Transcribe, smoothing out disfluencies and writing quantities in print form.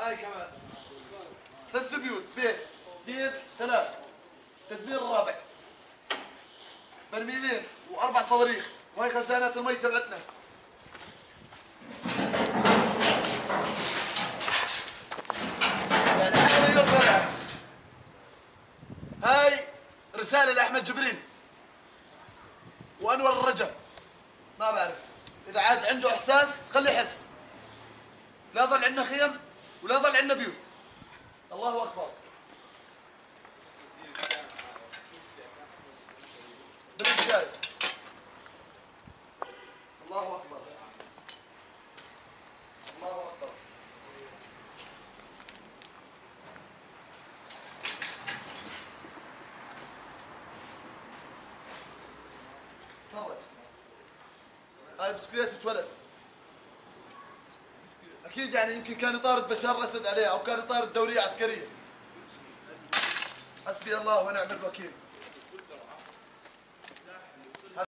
هاي كمان 3 بيوت، بيت 2 3. تدمير الرابع. برميلين و4 صواريخ، وهي خزانات المي تبعتنا. يعني احنا مليون فرع. هاي رسالة لأحمد جبريل وأنور الرجب. ما بعرف، إذا عاد عنده إحساس خليه يحس. لا ظل عندنا خيم ولا ظل عندنا بيوت. الله أكبر. بالجاي. الله أكبر. الله أكبر. تفرج. هاي بسكليتة ولد. أكيد يعني يمكن كان يطارد بشار الأسد عليها أو كان يطارد دورية عسكرية. حسبي الله ونعم الوكيل.